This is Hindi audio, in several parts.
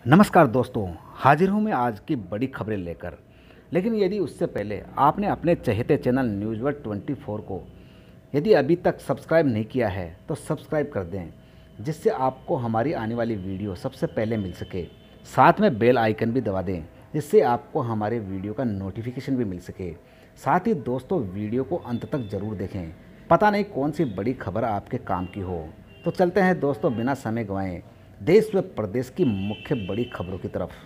नमस्कार दोस्तों, हाजिर हूँ मैं आज की बड़ी खबरें लेकर। लेकिन यदि उससे पहले आपने अपने चहेते चैनल न्यूज़ वर्ल्ड 24 को यदि अभी तक सब्सक्राइब नहीं किया है तो सब्सक्राइब कर दें, जिससे आपको हमारी आने वाली वीडियो सबसे पहले मिल सके। साथ में बेल आइकन भी दबा दें, जिससे आपको हमारे वीडियो का नोटिफिकेशन भी मिल सके। साथ ही दोस्तों, वीडियो को अंत तक ज़रूर देखें, पता नहीं कौन सी बड़ी खबर आपके काम की हो। तो चलते हैं दोस्तों, बिना समय गंवाए देश व प्रदेश की मुख्य बड़ी खबरों की तरफ।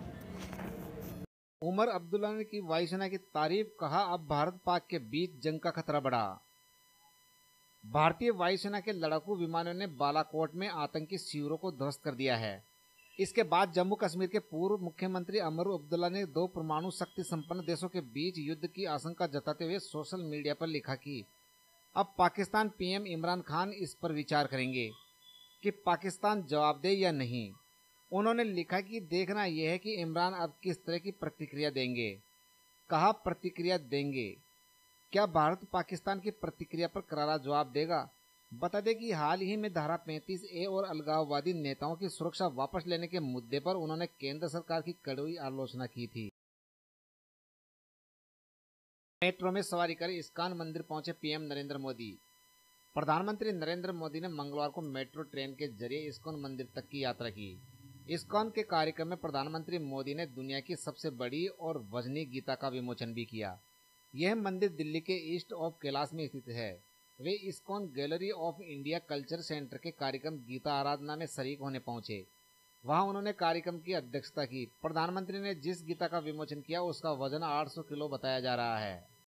उमर अब्दुल्ला ने की वायुसेना की तारीफ, कहा अब भारत पाक के बीच जंग का खतरा बढ़ा। भारतीय वायुसेना के लड़ाकू विमानों ने बालाकोट में आतंकी शिविरों को ध्वस्त कर दिया है। इसके बाद जम्मू कश्मीर के पूर्व मुख्यमंत्री उमर अब्दुल्ला ने दो परमाणु शक्ति संपन्न देशों के बीच युद्ध की आशंका जताते हुए सोशल मीडिया पर लिखा कि अब पाकिस्तान पीएम इमरान खान इस पर विचार करेंगे कि पाकिस्तान जवाब दे या नहीं। उन्होंने लिखा कि देखना यह है कि इमरान अब किस तरह की प्रतिक्रिया देंगे। कहा प्रतिक्रिया देंगे, क्या भारत पाकिस्तान की प्रतिक्रिया पर करारा जवाब देगा। बता दें कि हाल ही में धारा 35A और अलगाववादी नेताओं की सुरक्षा वापस लेने के मुद्दे पर उन्होंने केंद्र सरकार की कड़ी आलोचना की थी। मेट्रो में सवारी कर इस्कॉन मंदिर पहुंचे पीएम नरेंद्र मोदी। प्रधानमंत्री नरेंद्र मोदी ने मंगलवार को मेट्रो ट्रेन के जरिए इस्कॉन मंदिर तक की यात्रा की। इस्कॉन के कार्यक्रम में प्रधानमंत्री मोदी ने दुनिया की सबसे बड़ी और वजनी गीता का विमोचन भी किया। यह मंदिर दिल्ली के ईस्ट ऑफ कैलाश में स्थित है। वे ISKCON gallery of India culture centre के कार्यक्रम गीता आराधना में शरीक होने पहुंचे। वहां उन्होंने कार्यक्रम की अध्यक्षता की। प्रधानमंत्री ने जिस गीता का विमोचन किया उसका वजन 800 किलो बताया जा रहा है।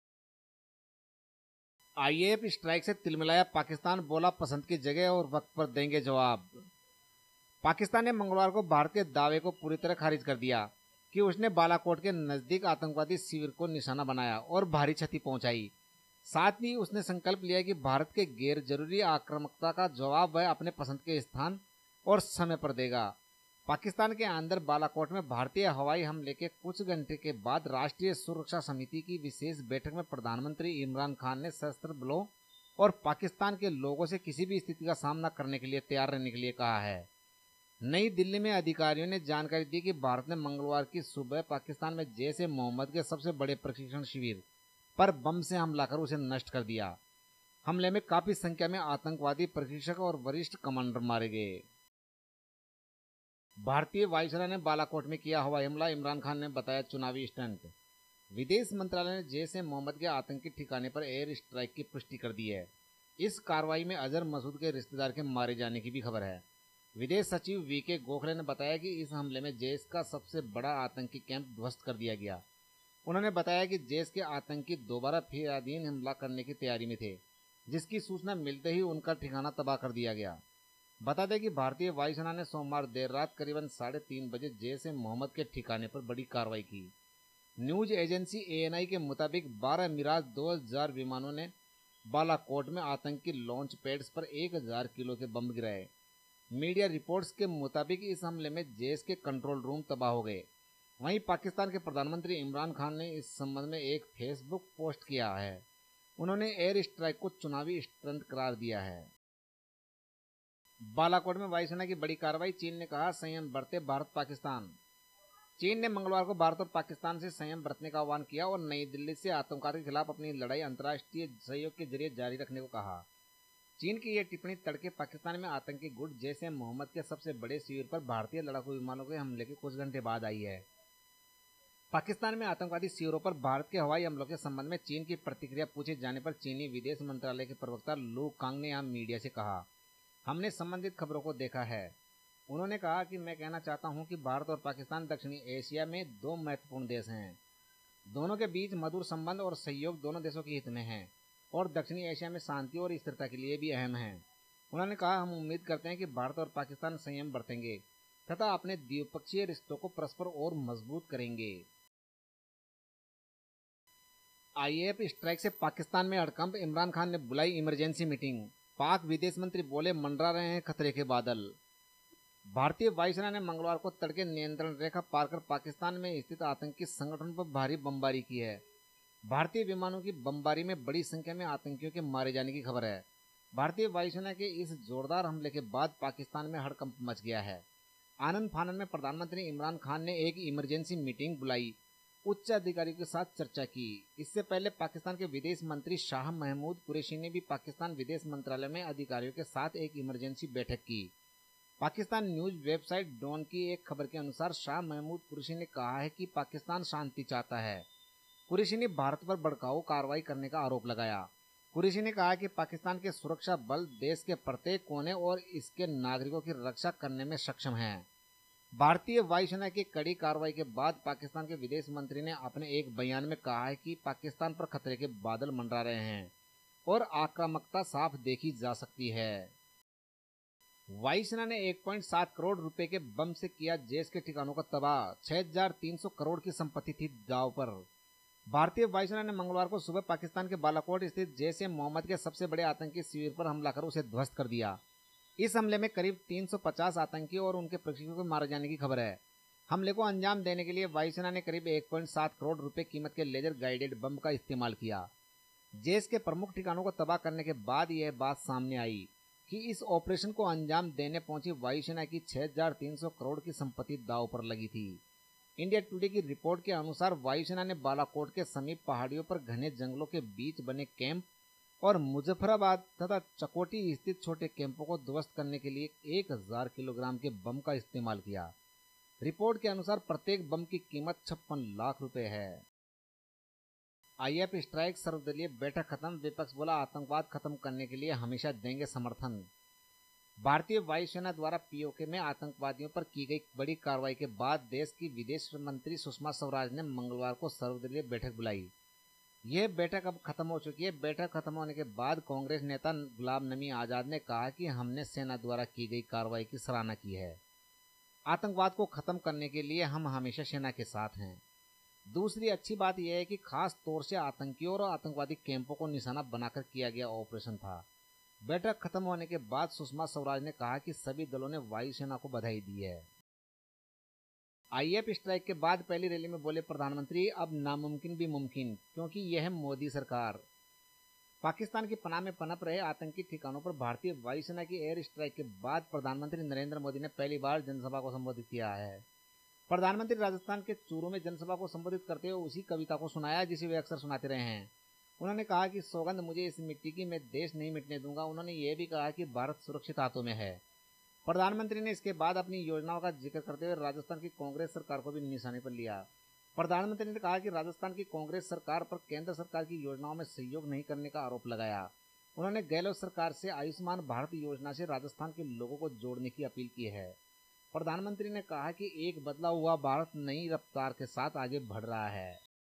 आईएएफ स्ट्राइक से तिलमिलाया पाकिस्तान, बोला पसंद की जगह और वक्त पर देंगे जवाब। पाकिस्तान ने मंगलवार को भारत के दावे को पूरी तरह खारिज कर दिया कि उसने बालाकोट के नजदीक आतंकवादी शिविर को निशाना बनाया और भारी क्षति पहुंचाई। साथ ही उसने संकल्प लिया कि भारत के गैर जरूरी आक्रामकता का जवाब वह अपने पसंद के स्थान और समय पर देगा। पाकिस्तान के अंदर बालाकोट में भारतीय हवाई हमले के कुछ घंटे के बाद राष्ट्रीय सुरक्षा समिति की विशेष बैठक में प्रधानमंत्री इमरान खान ने सशस्त्र बलों और पाकिस्तान के लोगों से किसी भी स्थिति का सामना करने के लिए तैयार रहने के लिए कहा है। नई दिल्ली में अधिकारियों ने जानकारी दी कि भारत ने मंगलवार की सुबह पाकिस्तान में जैश-ए-मोहम्मद के सबसे बड़े प्रशिक्षण शिविर पर बम से हमला कर उसे नष्ट कर दिया। हमले में काफी संख्या में आतंकवादी प्रशिक्षक और वरिष्ठ कमांडर मारे गए। भारतीय वायुसेना ने बालाकोट में किया हवाई हमला, इमरान खान ने बताया चुनावी स्टंट। विदेश मंत्रालय ने जैश-ए-मोहम्मद के आतंकी ठिकाने पर एयर स्ट्राइक की पुष्टि कर दी है। इस कार्रवाई में अजहर मसूद के रिश्तेदार के मारे जाने की भी खबर है। विदेश सचिव वीके गोखले ने बताया कि इस हमले में जैश का सबसे बड़ा आतंकी कैंप ध्वस्त कर दिया गया। उन्होंने बताया कि जैश के आतंकी दोबारा फिर आधीन हमला करने की तैयारी में थे, जिसकी सूचना मिलते ही उनका ठिकाना तबाह कर दिया गया। बता दें कि भारतीय वायुसेना ने सोमवार देर रात करीबन 3:30 बजे जैश-ए-मोहम्मद के ठिकाने पर बड़ी कार्रवाई की। न्यूज एजेंसी एएनआई के मुताबिक 12 मिराज 2000 विमानों ने बालाकोट में आतंकी लॉन्च पैड्स पर 1000 किलो के बम गिराए। मीडिया रिपोर्ट्स के मुताबिक इस हमले में जैश के कंट्रोल रूम तबाह हो गए। वहीं पाकिस्तान के प्रधानमंत्री इमरान खान ने इस संबंध में एक फेसबुक पोस्ट किया है। उन्होंने एयर स्ट्राइक को चुनावी स्टंट करार दिया है। बालाकोट में वायुसेना की बड़ी कार्रवाई, चीन ने कहा संयम बरते भारत पाकिस्तान। चीन ने मंगलवार को भारत और पाकिस्तान से संयम बरतने का आह्वान किया और नई दिल्ली से आतंकवाद के खिलाफ अपनी लड़ाई अंतर्राष्ट्रीय सहयोग के जरिए जारी रखने को कहा। चीन की यह टिप्पणी तड़के पाकिस्तान में आतंकी गुट जैश-ए-मोहम्मद के सबसे बड़े शिविर पर भारतीय लड़ाकू विमानों के हमले के कुछ घंटे बाद आई है। पाकिस्तान में आतंकवादी शिविरों पर भारत के हवाई हमलों के संबंध में चीन की प्रतिक्रिया पूछे जाने पर चीनी विदेश मंत्रालय के प्रवक्ता लू कांग ने यहां मीडिया से कहा, हमने संबंधित खबरों को देखा है। उन्होंने कहा कि मैं कहना चाहता हूं कि भारत और पाकिस्तान दक्षिणी एशिया में दो महत्वपूर्ण देश हैं। दोनों के बीच मधुर संबंध और सहयोग दोनों देशों के हित में है और दक्षिणी एशिया में शांति और स्थिरता के लिए भी अहम है। उन्होंने कहा, हम उम्मीद करते हैं कि भारत और पाकिस्तान संयम बरतेंगे तथा अपने द्विपक्षीय रिश्तों को परस्पर और मजबूत करेंगे। आईएएफ स्ट्राइक से पाकिस्तान में हड़कंप, इमरान खान ने बुलाई इमरजेंसी मीटिंग। पाक विदेश मंत्री बोले मंडरा रहे हैं खतरे के बादल। भारतीय वायुसेना ने मंगलवार को तड़के नियंत्रण रेखा पार कर पाकिस्तान में स्थित आतंकी संगठन पर भारी बमबारी की है। भारतीय विमानों की बमबारी में बड़ी संख्या में आतंकियों के मारे जाने की खबर है। भारतीय वायुसेना के इस जोरदार हमले के बाद पाकिस्तान में हड़कंप मच गया है। आनंद फानन में प्रधानमंत्री इमरान खान ने एक इमरजेंसी मीटिंग बुलाई, उच्च अधिकारियों के साथ चर्चा की। इससे पहले पाकिस्तान के विदेश मंत्री शाह महमूद कुरैशी ने भी पाकिस्तान विदेश मंत्रालय में अधिकारियों के साथ एक इमरजेंसी बैठक की। पाकिस्तान न्यूज वेबसाइट डॉन की एक खबर के अनुसार शाह महमूद कुरैशी ने कहा है कि पाकिस्तान शांति चाहता है। कुरैशी ने भारत पर भड़काऊ कार्रवाई करने का आरोप लगाया। कुरैशी ने कहा कि पाकिस्तान के सुरक्षा बल देश के प्रत्येक कोने और इसके नागरिकों की रक्षा करने में सक्षम हैं। भारतीय वायुसेना की कड़ी कार्रवाई के बाद पाकिस्तान के विदेश मंत्री ने अपने एक बयान में कहा है कि पाकिस्तान पर खतरे के बादल मंडरा रहे हैं और आक्रामकता साफ देखी जा सकती है। वायुसेना ने 1.7 करोड़ रुपए के बम से किया देश के ठिकानों का तबाह, 6,300 करोड़ की संपत्ति थी दांव पर। भारतीय वायुसेना ने मंगलवार को सुबह पाकिस्तान के बालाकोट स्थित जैश-ए-मोहम्मद के सबसे बड़े आतंकी शिविर पर हमला कर उसे ध्वस्त कर दिया। इस हमले में करीब 350 आतंकी और उनके प्रशिक्षकों के मारे जाने की खबर है। हमले को अंजाम देने के लिए वायुसेना ने करीब 1.7 करोड़ रुपए कीमत के लेजर गाइडेड बम का इस्तेमाल किया। जैश के प्रमुख ठिकानों को तबाह करने के बाद यह बात सामने आई कि इस ऑपरेशन को अंजाम देने पहुंची वायुसेना की 6,300 करोड़ की संपत्ति दांव पर लगी थी। इंडिया टुडे की रिपोर्ट के अनुसार वायुसेना ने बालाकोट के समीप पहाड़ियों पर घने जंगलों के बीच बने कैंप और मुजफ्फराबाद तथा चकोटी स्थित छोटे कैंपों को ध्वस्त करने के लिए 1,000 किलोग्राम के बम का इस्तेमाल किया। रिपोर्ट के अनुसार प्रत्येक बम की कीमत 56 लाख रुपए है। आईएफ स्ट्राइक सर्वदलीय बैठक खत्म, विपक्ष बोला आतंकवाद खत्म करने के लिए हमेशा देंगे समर्थन। भारतीय वायुसेना द्वारा पीओके में आतंकवादियों पर की गई बड़ी कार्रवाई के बाद देश की विदेश मंत्री सुषमा स्वराज ने मंगलवार को सर्वदलीय बैठक बुलाई। यह बैठक अब खत्म हो चुकी है। बैठक खत्म होने के बाद कांग्रेस नेता गुलाम नबी आजाद ने कहा कि हमने सेना द्वारा की गई कार्रवाई की सराहना की है। आतंकवाद को खत्म करने के लिए हम हमेशा सेना के साथ हैं। दूसरी अच्छी बात यह है कि खास तौर से आतंकियों और आतंकवादी कैंपों को निशाना बनाकर किया गया ऑपरेशन था। बैठक खत्म होने के बाद सुषमा स्वराज ने कहा कि सभी दलों ने वायुसेना को बधाई दी है। आईएफ स्ट्राइक के बाद पहली रैली में बोले प्रधानमंत्री, अब नामुमकिन भी मुमकिन, क्योंकि यह है मोदी सरकार। पाकिस्तान की पनाह में पनप रहे आतंकी ठिकानों पर भारतीय वायुसेना की एयर स्ट्राइक के बाद प्रधानमंत्री नरेंद्र मोदी ने पहली बार जनसभा को संबोधित किया है। प्रधानमंत्री राजस्थान के चूरू में जनसभा को संबोधित करते हुए उसी कविता को सुनाया जिसे वे अक्सर सुनाते रहे हैं। उन्होंने कहा कि सौगंध मुझे इस मिट्टी की, मैं देश नहीं मिटने दूंगा। उन्होंने ये भी कहा कि भारत सुरक्षित हाथों में है। प्रधानमंत्री ने इसके बाद अपनी योजनाओं का जिक्र करते हुए राजस्थान की कांग्रेस सरकार को भी निशाने पर लिया। प्रधानमंत्री ने कहा कि राजस्थान की कांग्रेस सरकार पर केंद्र सरकार की योजनाओं में सहयोग नहीं करने का आरोप लगाया। उन्होंने गहलोत सरकार से आयुष्मान भारत योजना से राजस्थान के लोगों को जोड़ने की अपील की है। प्रधानमंत्री ने कहा कि एक बदला हुआ भारत नई रफ्तार के साथ आगे बढ़ रहा है।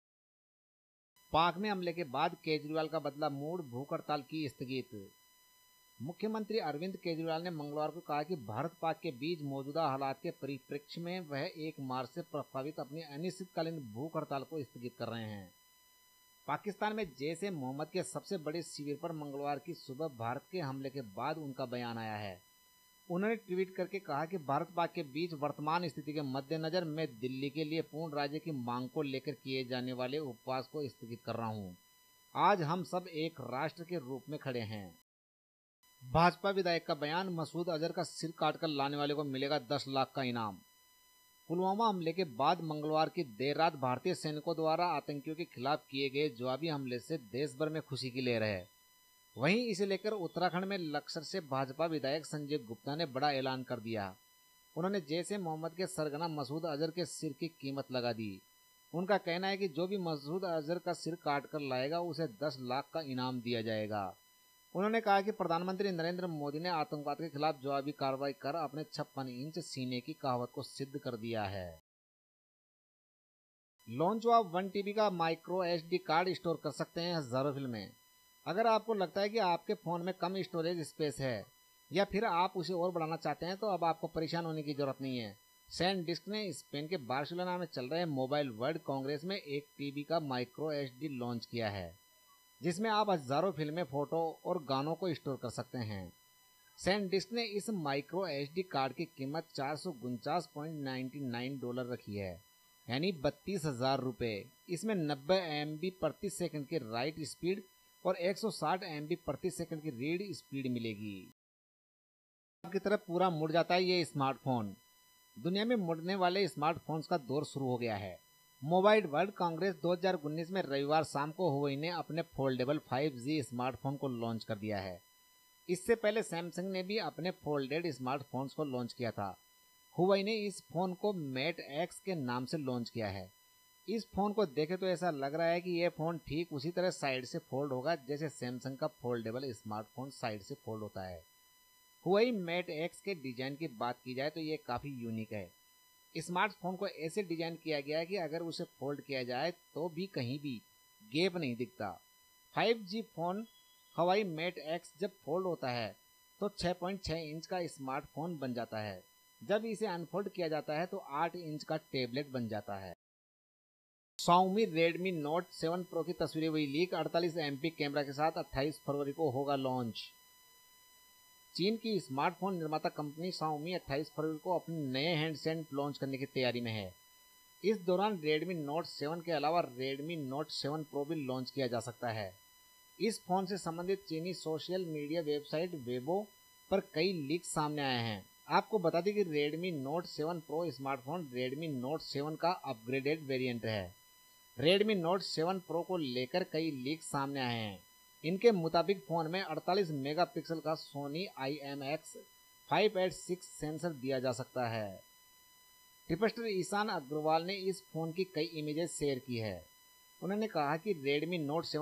पाक में हमले के बाद केजरीवाल का बदला मूड, भूख हड़ताल की स्थगित। मुख्यमंत्री अरविंद केजरीवाल ने मंगलवार को कहा कि भारत पाक के बीच मौजूदा हालात के परिप्रेक्ष्य में वह 1 मार्च से प्रस्तावित अपनी अनिश्चितकालीन भूख हड़ताल को स्थगित कर रहे हैं। पाकिस्तान में जैश-ए-मोहम्मद के सबसे बड़े शिविर पर मंगलवार की सुबह भारत के हमले के बाद उनका बयान आया है। उन्होंने ट्वीट करके कहा कि भारत पाक के बीच वर्तमान स्थिति के मद्देनजर मैं दिल्ली के लिए पूर्ण राज्य की मांग को लेकर किए जाने वाले उपवास को स्थगित कर रहा हूं। आज हम सब एक राष्ट्र के रूप में खड़े हैं। भाजपा विधायक का बयान, मसूद अजहर का सिर काटकर लाने वाले को मिलेगा 10 लाख का इनाम। पुलवामा हमले के बाद मंगलवार की देर रात भारतीय सैनिकों द्वारा आतंकियों के खिलाफ किए गए जवाबी हमले से देश भर में खुशी की लहर है। वहीं इसे लेकर उत्तराखंड में लक्सर से भाजपा विधायक संजय गुप्ता ने बड़ा ऐलान कर दिया। उन्होंने जैश-ए-मोहम्मद के सरगना मसूद अजहर के सिर की कीमत लगा दी। उनका कहना है कि जो भी मसूद अजहर का सिर काट कर लाएगा उसे 10 लाख का इनाम दिया जाएगा। उन्होंने कहा कि प्रधानमंत्री नरेंद्र मोदी ने आतंकवाद के खिलाफ जवाबी कार्रवाई कर अपने 56 इंच सीने की कहावत को सिद्ध कर दिया है। लॉन्च हुआ 1 TB का माइक्रो SD कार्ड, स्टोर कर सकते हैं हजारों फिल्में। अगर आपको लगता है कि आपके फ़ोन में कम स्टोरेज स्पेस है या फिर आप उसे और बढ़ाना चाहते हैं तो अब आपको परेशान होने की जरूरत नहीं है। सैनडिस्क ने स्पेन के बार्सिलोना में चल रहे मोबाइल वर्ल्ड कांग्रेस में 1 TB का माइक्रो SD लॉन्च किया है, जिसमें आप हजारों फिल्में, फोटो और गानों को स्टोर कर सकते हैं। सैनडिस्क ने इस माइक्रो SD कार्ड की कीमत $449.99 रखी है, यानी 32,000 रुपये। इसमें 90 MB प्रति सेकंड की राइट स्पीड और 160 MB प्रति सेकंड की रीड स्पीड मिलेगी। आपकी तरफ पूरा मुड़ जाता है ये स्मार्टफोन। दुनिया में मुड़ने वाले स्मार्टफोन्स का दौर शुरू हो गया है। मोबाइल वर्ल्ड कांग्रेस 2019 में रविवार शाम को हुआई ने अपने फोल्डेबल 5G स्मार्टफोन को लॉन्च कर दिया है। इससे पहले सैमसंग ने भी अपने फोल्डेड स्मार्टफोन्स को लॉन्च किया था। हुआई ने इस फोन को मेट एक्स के नाम से लॉन्च किया है। इस फोन को देखे तो ऐसा लग रहा है कि यह फोन ठीक उसी तरह साइड से फोल्ड होगा जैसे सैमसंग का फोल्डेबल स्मार्टफोन साइड से फोल्ड होता है। हुआई मेट एक्स के डिजाइन की बात की जाए तो ये काफ़ी यूनिक है। स्मार्टफोन को ऐसे डिजाइन किया गया है कि अगर उसे फोल्ड किया जाए तो भी कहीं भी गैप नहीं दिखता। 5G phone Huawei Mate X जब फोल्ड होता है तो 6.6 इंच का स्मार्टफोन बन जाता है। जब इसे अनफोल्ड किया जाता है तो 8 इंच का टैबलेट बन जाता है। Xiaomi Redmi Note 7 Pro की तस्वीरें हुई लीक। 48 MP कैमरा के साथ 28 फरवरी को होगा लॉन्च। चीन की स्मार्टफोन निर्माता कंपनी Xiaomi 28 फरवरी को अपने नए हैंडसेट लॉन्च करने की तैयारी में है। इस दौरान Redmi Note 7 के अलावा Redmi Note 7 Pro भी लॉन्च किया जा सकता है। इस फोन से संबंधित चीनी सोशल मीडिया वेबसाइट वेबो पर कई लीक सामने आए हैं। आपको बता दें कि Redmi Note 7 Pro smartphone Redmi Note 7 का अपग्रेडेड वेरिएंट है। Redmi Note 7 Pro को लेकर कई लीक सामने आए हैं। इनके मुताबिक फ़ोन में 48 मेगापिक्सल का Sony IMX586 सेंसर दिया जा सकता है। टिपस्टर ईशान अग्रवाल ने इस फ़ोन की कई इमेजेस शेयर की है। उन्होंने कहा कि Redmi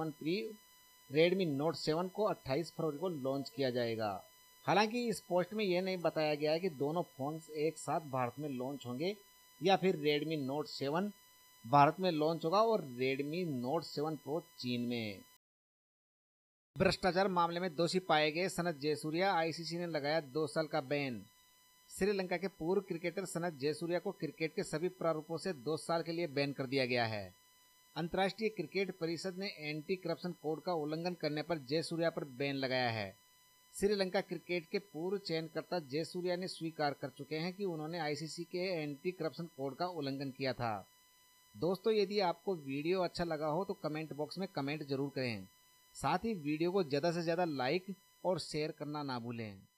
Note 7 को 28 फरवरी को लॉन्च किया जाएगा। हालांकि इस पोस्ट में यह नहीं बताया गया है कि दोनों फ़ोन्स एक साथ भारत में लॉन्च होंगे या फिर Redmi Note 7 भारत में लॉन्च होगा और Redmi Note 7 Pro चीन में। भ्रष्टाचार मामले में दोषी पाए गए सनत जयसूर्या, आईसीसी ने लगाया 2 साल का बैन। श्रीलंका के पूर्व क्रिकेटर सनत जयसूर्या को क्रिकेट के सभी प्रारूपों से 2 साल के लिए बैन कर दिया गया है। अंतर्राष्ट्रीय क्रिकेट परिषद ने एंटी करप्शन कोड का उल्लंघन करने पर जयसूर्या पर बैन लगाया है। श्रीलंका क्रिकेट के पूर्व चयनकर्ता जयसूर्या ने स्वीकार कर चुके हैं कि उन्होंने आईसीसी के एंटी करप्शन कोड का उल्लंघन किया था। दोस्तों, यदि आपको वीडियो अच्छा लगा हो तो कमेंट बॉक्स में कमेंट जरूर करें। साथ ही वीडियो को ज़्यादा से ज़्यादा लाइक और शेयर करना ना भूलें।